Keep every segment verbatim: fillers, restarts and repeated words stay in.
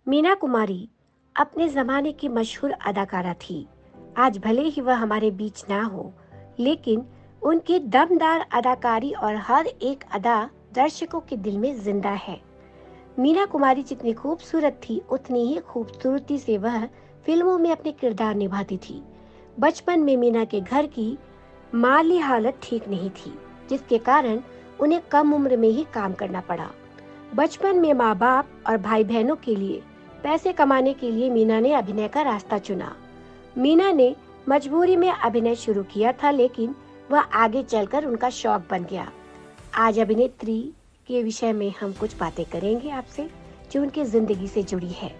मीना कुमारी अपने ज़माने की मशहूर अदाकारा थी। आज भले ही वह हमारे बीच ना हो, लेकिन उनकी दमदार अदाकारी और हर एक अदा दर्शकों के दिल में जिंदा है। मीना कुमारी जितनी खूबसूरत थी, उतनी ही खूबसूरती से वह फिल्मों में अपने किरदार निभाती थी। बचपन में मीना के घर की माली हालत ठीक नहीं थी, जिसके कारण उन्हें कम उम्र में ही काम करना पड़ा। बचपन में माँ बाप और भाई बहनों के लिए पैसे कमाने के लिए मीना ने अभिनय का रास्ता चुना। मीना ने मजबूरी में अभिनय शुरू किया था, लेकिन वह आगे चलकर उनका शौक बन गया। आज अभिनेत्री के विषय में हम कुछ बातें करेंगे आपसे, जो उनकी जिंदगी से जुड़ी है।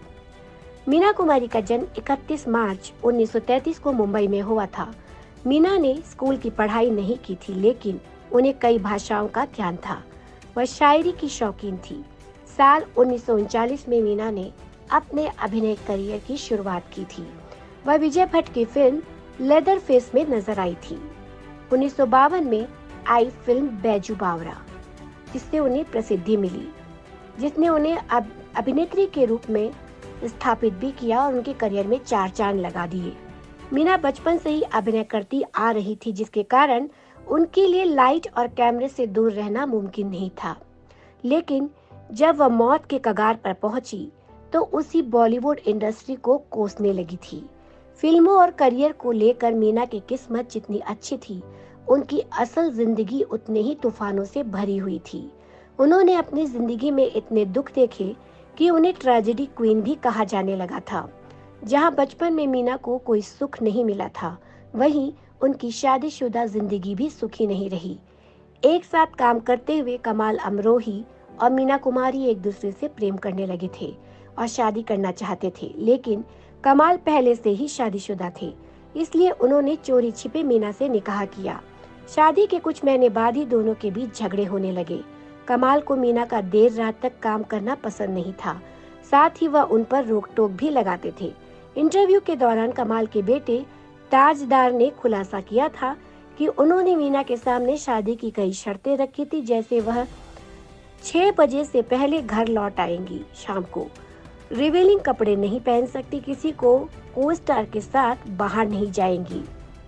मीना कुमारी का जन्म इकतीस मार्च उन्नीस सौ तैंतीस को मुंबई में हुआ था। मीना ने स्कूल की पढ़ाई नहीं की थी, लेकिन उन्हें कई भाषाओं का ज्ञान था। वह शायरी की शौकीन थी। साल उन्नीस सौ उनचालीस में मीना ने अपने अभिनय करियर की शुरुआत की थी। वह विजय भट्ट की फिल्म लेदर फेस में नजर आई थी। उन्नीस सौ बावन में आई फिल्म बैजू बावरा, जिससे उन्हें प्रसिद्धि मिली, जिसने उन्हें अब अभिनेत्री के रूप में स्थापित भी किया और उनके करियर में चार चांद लगा दिए। मीना बचपन से ही अभिनय करती आ रही थी, जिसके कारण उनके लिए लाइट और कैमरे से दूर रहना मुमकिन नहीं था। लेकिन जब वह मौत के कगार पर पहुंची, तो उसी बॉलीवुड इंडस्ट्री को कोसने लगी थी। फिल्मों और करियर को लेकर मीना की किस्मत जितनी अच्छी थी, उनकी असल जिंदगी उतने ही तूफानों से भरी हुई थी। उन्होंने अपनी जिंदगी में इतने दुख देखे कि उन्हें ट्रेजेडी क्वीन भी कहा जाने लगा था। जहां बचपन में मीना को कोई सुख नहीं मिला था, वहीं उनकी शादीशुदा जिंदगी भी सुखी नहीं रही। एक साथ काम करते हुए कमाल अमरोही और मीना कुमारी एक दूसरे से प्रेम करने लगे थे और शादी करना चाहते थे, लेकिन कमाल पहले से ही शादीशुदा थे, इसलिए उन्होंने चोरी छिपे मीना से निकाह किया। शादी के कुछ महीने बाद ही दोनों के बीच झगड़े होने लगे। कमाल को मीना का देर रात तक काम करना पसंद नहीं था, साथ ही वह उन पर रोक टोक भी लगाते थे। इंटरव्यू के दौरान कमाल के बेटे ताजदार ने खुलासा किया था कि उन्होंने मीना के सामने शादी की कई शर्तें रखी थी, जैसे वह छह बजे से पहले घर लौट आएंगी, शाम को रिवीलिंग कपड़े नहीं पहन सकती, किसी को को स्टार के साथ बाहर नहीं जाएंगी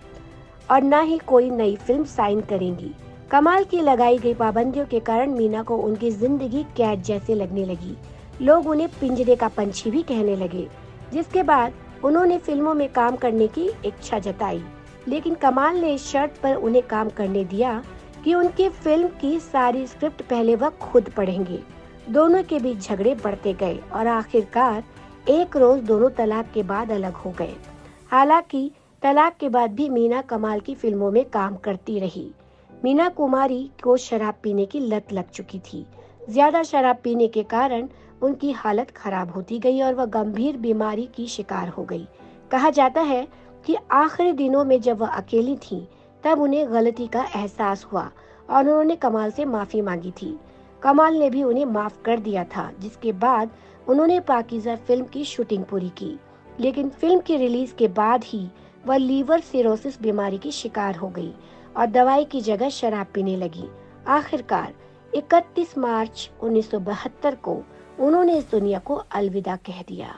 और न ही कोई नई फिल्म साइन करेंगी। कमाल की लगाई गई पाबंदियों के कारण मीना को उनकी जिंदगी कैद जैसे लगने लगी। लोग उन्हें पिंजरे का पंछी भी कहने लगे, जिसके बाद उन्होंने फिल्मों में काम करने की इच्छा जताई, लेकिन कमाल ने इस शर्त पर उन्हें काम करने दिया कि उनकी फिल्म की सारी स्क्रिप्ट पहले वह खुद पढ़ेंगे। दोनों के बीच झगड़े बढ़ते गए और आखिरकार एक रोज दोनों तलाक के बाद अलग हो गए। हालांकि तलाक के बाद भी मीना कमाल की फिल्मों में काम करती रही। मीना कुमारी को शराब पीने की लत लग चुकी थी। ज्यादा शराब पीने के कारण उनकी हालत खराब होती गई और वह गंभीर बीमारी की शिकार हो गई। कहा जाता है कि आखिरी दिनों में जब वह अकेली थीं, तब उन्हें गलती का एहसास हुआ और उन्होंने कमाल से माफी मांगी थी। कमाल ने भी उन्हें माफ कर दिया था, जिसके बाद उन्होंने पाकीज़ा फिल्म की शूटिंग पूरी की। लेकिन फिल्म की रिलीज के बाद ही वह लीवर सिरोसिस बीमारी की शिकार हो गई और दवाई की जगह शराब पीने लगी। आखिरकार इकतीस मार्च उन्नीस सौ बहत्तर को उन्होंने इस दुनिया को अलविदा कह दिया।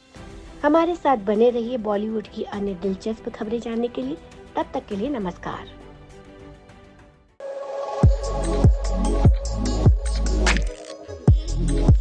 हमारे साथ बने रहिए बॉलीवुड की अन्य दिलचस्प खबरें जानने के लिए। तब तक के लिए नमस्कार। Yeah.